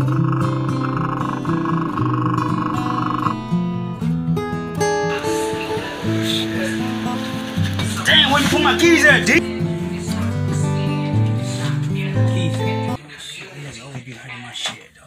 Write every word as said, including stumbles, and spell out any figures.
Damn, where you put my keys at, D? Keys. Nigga always be hiding my shit, dog.